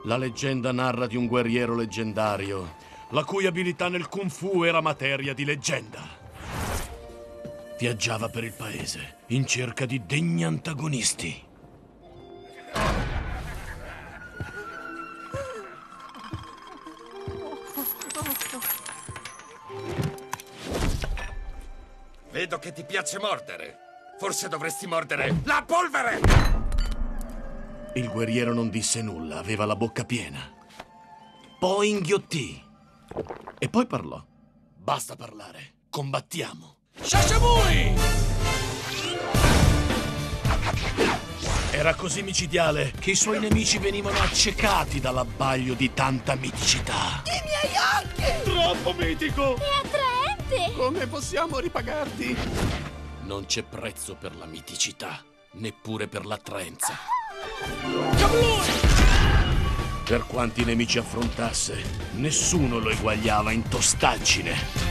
La leggenda narra di un guerriero leggendario, la cui abilità nel Kung Fu era materia di leggenda. Viaggiava per il paese in cerca di degni antagonisti. Vedo che ti piace mordere. Forse dovresti mordere la polvere! Il guerriero non disse nulla, aveva la bocca piena. Poi inghiottì. E poi parlò. Basta parlare, combattiamo. Shashamui! Era così micidiale che i suoi nemici venivano accecati dall'abbaglio di tanta miticità. I miei occhi! Troppo mitico! È attraente! Come possiamo ripagarti? Non c'è prezzo per la miticità, neppure per l'attraenza. Per quanti nemici affrontasse, nessuno lo eguagliava in tostaggine.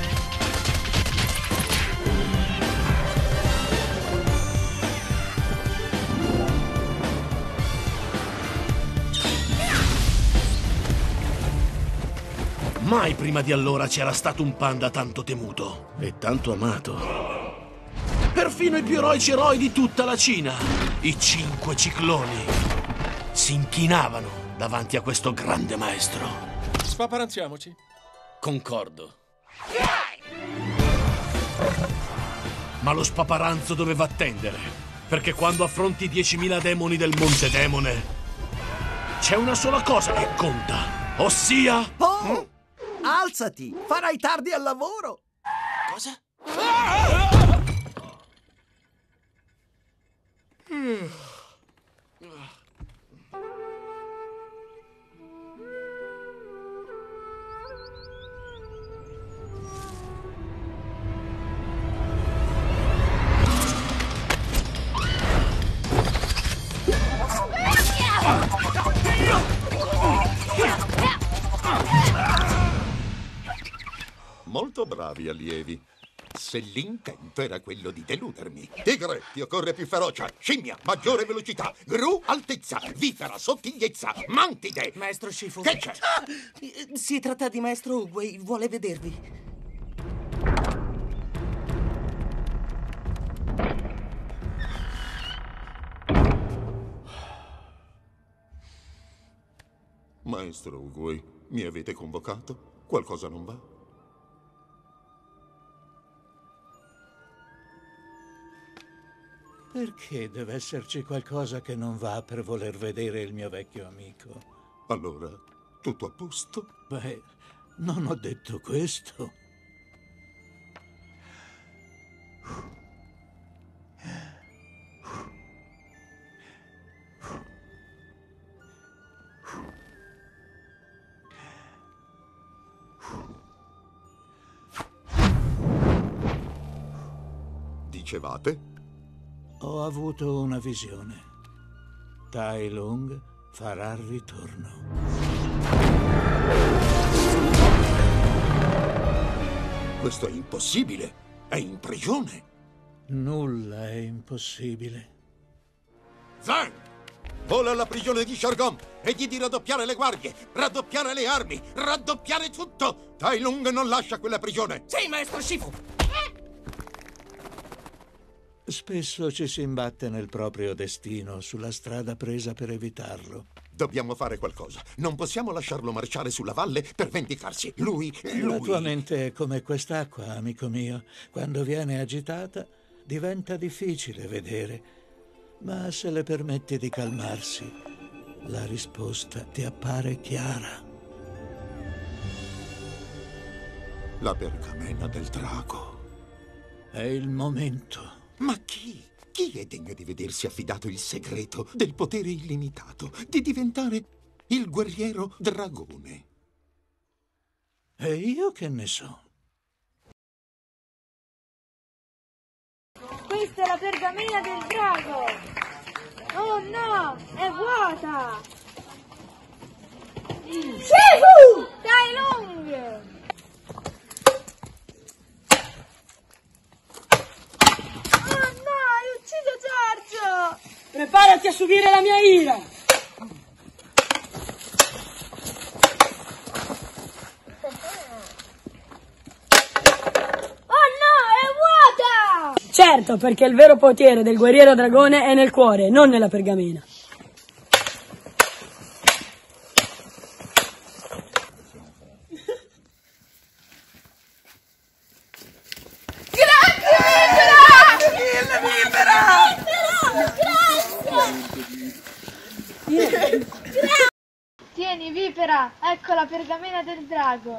Mai prima di allora c'era stato un panda tanto temuto e tanto amato. Perfino i più eroici eroi di tutta la Cina, i 5 cicloni, si inchinavano davanti a questo grande maestro. Spaparanziamoci. Concordo. Ma lo spaparanzo doveva attendere, perché quando affronti 10.000 demoni del Monte Demone, c'è una sola cosa che conta, ossia... Oh! Alzati! Farai tardi al lavoro! Cosa? Molto bravi allievi. Se l'intento era quello di deludermi. Tigre, ti occorre più ferocia. Scimmia, maggiore velocità. Gru, altezza. Vipera, sottigliezza. Mantide. Maestro Shifu. Che c'è? Si tratta di Maestro Oogway, vuole vedervi. Maestro Oogway, mi avete convocato? Qualcosa non va? Perché deve esserci qualcosa che non va per voler vedere il mio vecchio amico? Allora, tutto a posto? Beh, non ho detto questo. Dicevate? Ho avuto una visione. Tai Lung farà ritorno. Questo è impossibile. È in prigione. Nulla è impossibile. Zhang! Vola alla prigione di Shargon e gli di raddoppiare le guardie, raddoppiare le armi, raddoppiare tutto! Tai Lung non lascia quella prigione! Sì, Maestro Shifu! Spesso ci si imbatte nel proprio destino sulla strada presa per evitarlo. Dobbiamo fare qualcosa. Non possiamo lasciarlo marciare sulla valle per vendicarsi. Lui... La tua mente è come quest'acqua, amico mio. Quando viene agitata, diventa difficile vedere. Ma se le permetti di calmarsi, la risposta ti appare chiara. La pergamena del drago. È il momento. Ma chi? Chi è degno di vedersi affidato il segreto del potere illimitato, di diventare il guerriero dragone? E io che ne so? Questa è la pergamena del drago! Oh no, è vuota! Shifu! Tai Lung! Preparati a subire la mia ira! Certo, perché il vero potere del guerriero dragone è nel cuore, non nella pergamena. Tieni, Vipera, ecco la pergamena del drago.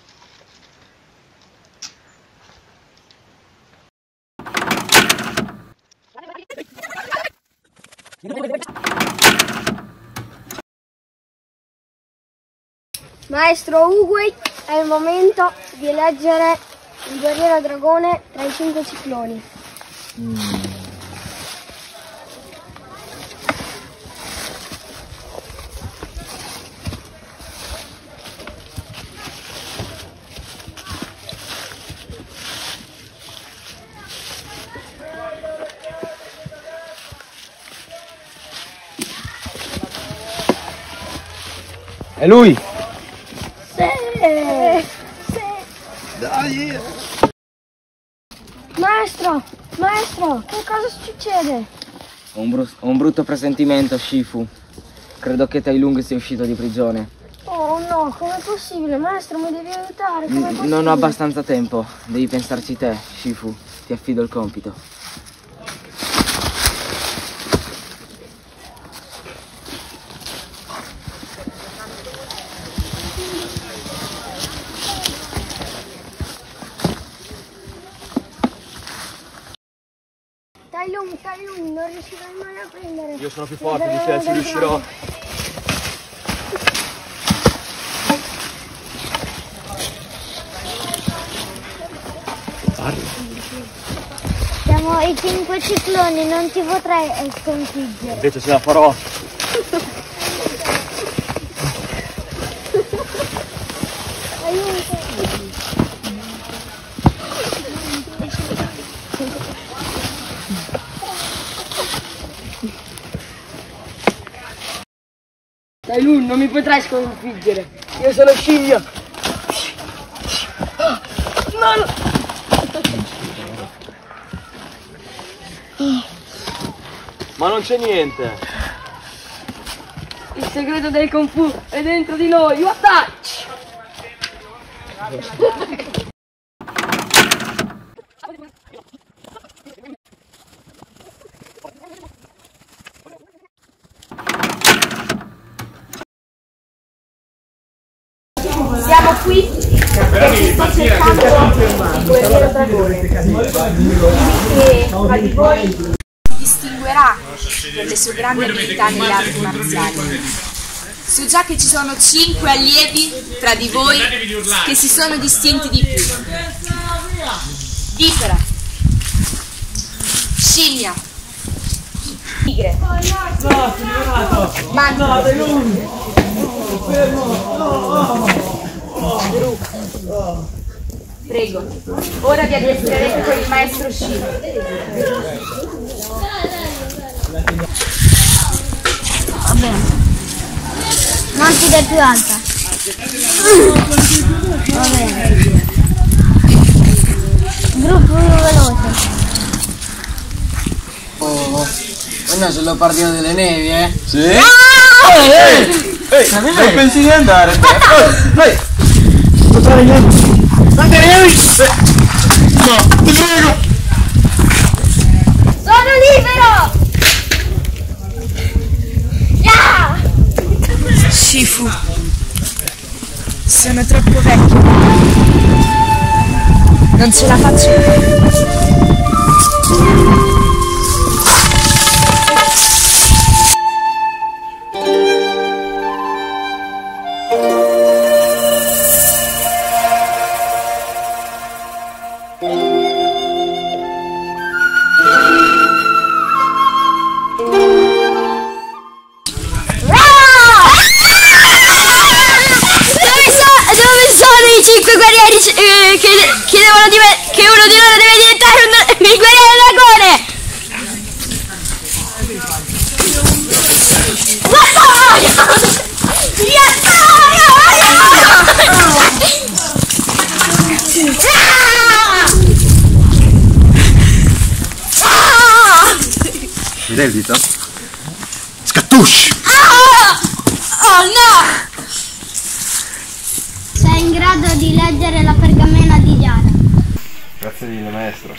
Maestro Uguay, è il momento di eleggere il guerriero dragone tra i 5 cicloni. È lui! Sì! Dai! Maestro, che cosa succede? Ho un brutto presentimento, Shifu. Credo che Tai Lung sia uscito di prigione. Oh no, com'è possibile? Maestro, mi devi aiutare, com'è possibile? Non ho abbastanza tempo. Devi pensarci te, Shifu. Ti affido il compito. Tai Lung, non riuscirai mai a prendere. Io sono più forte di te, ci riuscirò. Siamo i 5 cicloni, non ti potrei sconfiggere. Invece ce la farò. Aiuto. Tai Lung, non mi potrai sconfiggere. Io sono scimmia. Ma non c'è niente. Il segreto del Kung Fu è dentro di noi. Guarda! Siamo qui perché sto cercando il guerriero dragone. Che tra di voi si distinguerà per le sue grandi abilità nelle arti marziali. So già che ci sono 5 allievi tra di voi che si sono distinti di più. Vipera, scimmia, tigre, manto, prego, ora vi addestrerete con il maestro Shi. Va bene. Non ti dai più alta. Va bene. Gruppo veloce. Oh no, c'è il leopardino delle nevi, eh? Sì? Non pensi di andare? Non fare niente! No, ti prego! Sono libero! Shifu, sono troppo vecchio. Non ce la faccio più. Che uno di loro deve diventare il guerriero dragone! Vedete il dito? Scattush! Oh no! Sei in grado di leggere la pergamena di Giada? Grazie mille, maestro.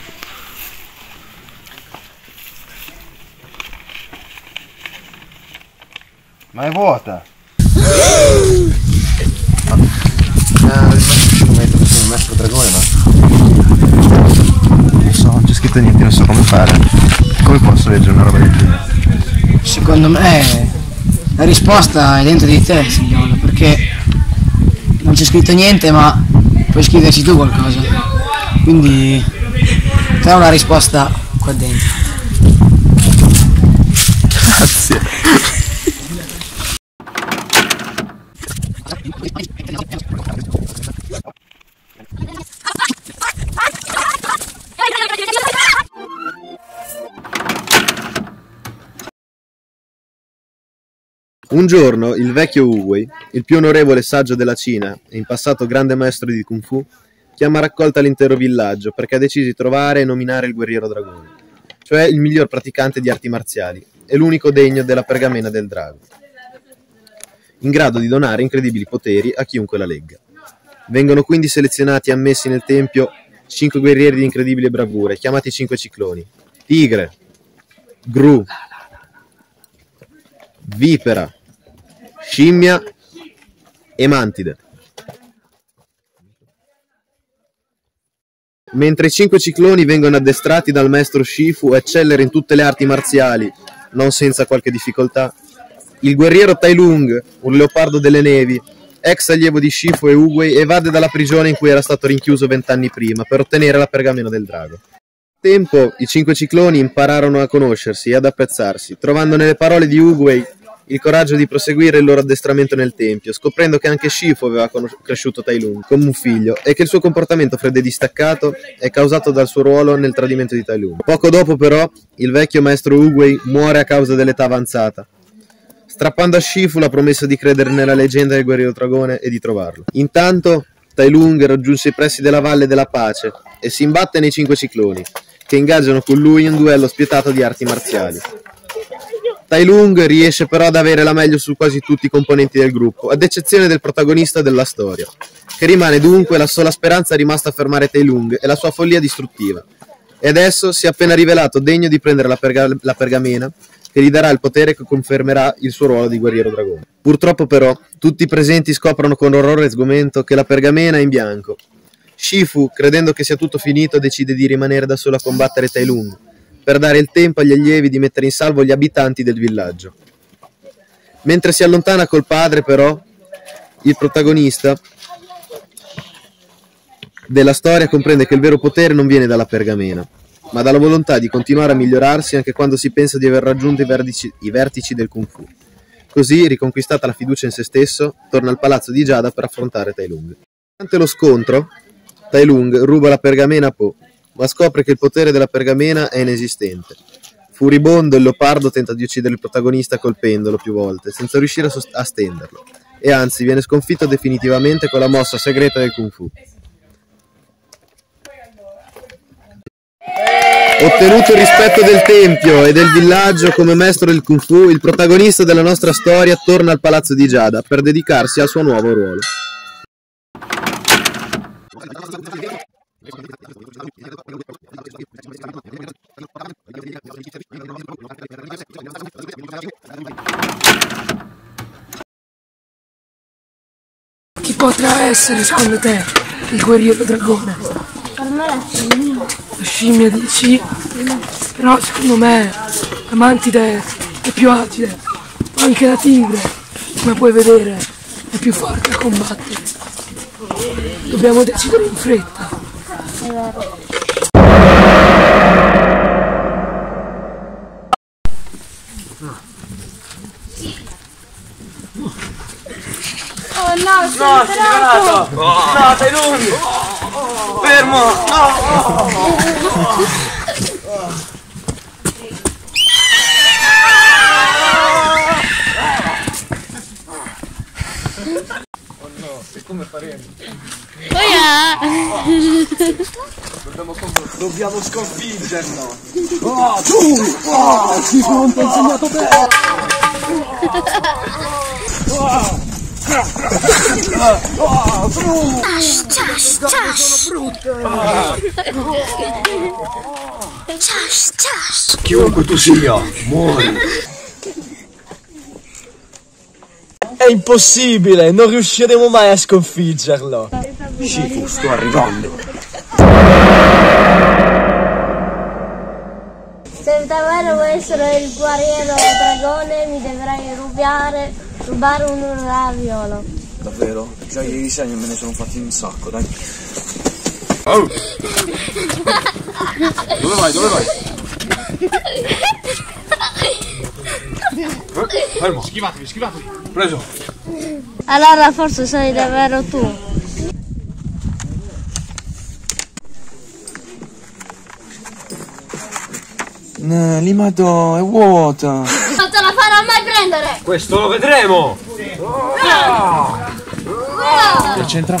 Ma è vuota! Il maestro dragone, ma non so, non c'è scritto niente, non so come fare. Come posso leggere una roba del genere? Secondo me la risposta è dentro di te, signore, perché non c'è scritto niente, ma puoi scriverci tu qualcosa. Quindi trovo la risposta qua dentro. Grazie. Un giorno il vecchio Wu-Wei, il più onorevole saggio della Cina e in passato grande maestro di Kung Fu, chiama a raccolta l'intero villaggio perché ha deciso di trovare e nominare il guerriero dragone, cioè il miglior praticante di arti marziali e l'unico degno della pergamena del drago, in grado di donare incredibili poteri a chiunque la legga. Vengono quindi selezionati e ammessi nel tempio 5 guerrieri di incredibile bravura, chiamati 5 cicloni: Tigre, Gru, Vipera, Scimmia e Mantide. Mentre i 5 cicloni vengono addestrati dal maestro Shifu a eccellere in tutte le arti marziali, non senza qualche difficoltà, il guerriero Tai Lung, un leopardo delle nevi, ex allievo di Shifu e Wu-Wei, evade dalla prigione in cui era stato rinchiuso 20 anni prima per ottenere la pergamena del drago. Nel tempo, i 5 cicloni impararono a conoscersi e ad apprezzarsi, trovando nelle parole di Wu-Wei il coraggio di proseguire il loro addestramento nel tempio, scoprendo che anche Shifu aveva cresciuto Tai Lung come un figlio e che il suo comportamento freddo e distaccato è causato dal suo ruolo nel tradimento di Tai Lung. Poco dopo però il vecchio maestro Wu-Wei muore a causa dell'età avanzata, strappando a Shifu la promessa di credere nella leggenda del guerriero dragone e di trovarlo. Intanto Tai Lung raggiunse i pressi della Valle della Pace e si imbatte nei 5 cicloni, che ingaggiano con lui in un duello spietato di arti marziali. Tai Lung riesce però ad avere la meglio su quasi tutti i componenti del gruppo, ad eccezione del protagonista della storia, che rimane dunque la sola speranza rimasta a fermare Tai Lung e la sua follia distruttiva. E adesso si è appena rivelato degno di prendere la pergamena, che gli darà il potere che confermerà il suo ruolo di guerriero dragone. Purtroppo però, tutti i presenti scoprono con orrore e sgomento che la pergamena è in bianco. Shifu, credendo che sia tutto finito, decide di rimanere da solo a combattere Tai Lung, per dare il tempo agli allievi di mettere in salvo gli abitanti del villaggio. Mentre si allontana col padre, però, il protagonista della storia comprende che il vero potere non viene dalla pergamena, ma dalla volontà di continuare a migliorarsi anche quando si pensa di aver raggiunto i vertici del Kung Fu. Così, riconquistata la fiducia in se stesso, torna al palazzo di Giada per affrontare Tai Lung. Durante lo scontro, Tai Lung ruba la pergamena a Po, ma scopre che il potere della pergamena è inesistente. Furibondo, il leopardo tenta di uccidere il protagonista colpendolo più volte, senza riuscire a stenderlo, e anzi viene sconfitto definitivamente con la mossa segreta del Kung Fu. Ottenuto il rispetto del tempio e del villaggio come maestro del Kung Fu, il protagonista della nostra storia torna al palazzo di Giada per dedicarsi al suo nuovo ruolo. Chi potrà essere, secondo te, il guerriero dragone? Per me la scimmia. La scimmia dici? Però secondo me la mantide è più agile, ma anche la tigre, come puoi vedere, è più forte a combattere. Dobbiamo decidere in fretta. È vero. Oh no, sono entrato! No, Tai Lung! Fermo! No! Oh no, e come faremo? Oh yeah! Dobbiamo combattere. Dobbiamo sconfiggerlo. Oh, tu! Oh, Shifu non ti ha insegnato bene! Chiunque tu sia, muori. È impossibile, non riusciremo mai a sconfiggerlo. Shifu, sto arrivando. Se davvero vuoi essere il guerriero dragone mi dovrai rubare un raviolo. Davvero? Già ieri sera me ne sono fatti un sacco, dai. Oh. Dove vai? Dove vai? Fermo. Schivatevi, schivatevi. Preso. Allora forse sei davvero tu. L'imado è vuota. Non te la farò mai prendere! Questo lo vedremo. Che c'entra?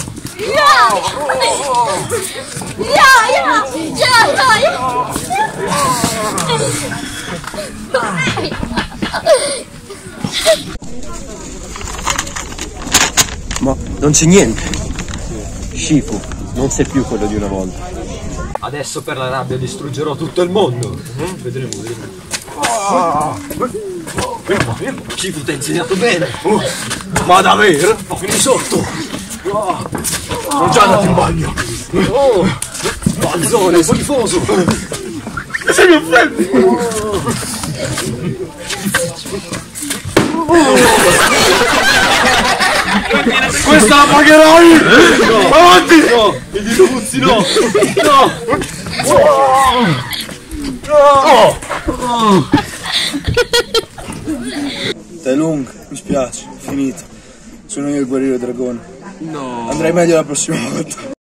Ma non c'è niente. Shifu, non sei più quello di una volta. Adesso per la rabbia distruggerò tutto il mondo. Vedremo, vedremo. Fermo, fermo. Shifu ti ha insegnato bene. Ma davvero? Ma finì sotto. Sono già andato in bagno. Balzone, schifoso. Se mi offendi. Questa la pagherai! No. Avanti! No! I diluzzi no! No! Tai Lung, mi spiace, è finito. Sono io il guerriero dragone. No! Andrai meglio la prossima volta.